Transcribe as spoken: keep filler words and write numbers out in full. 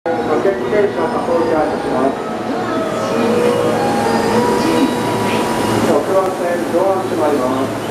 ロケット停止をサポートいたします。ろくばん線、ドア閉まります。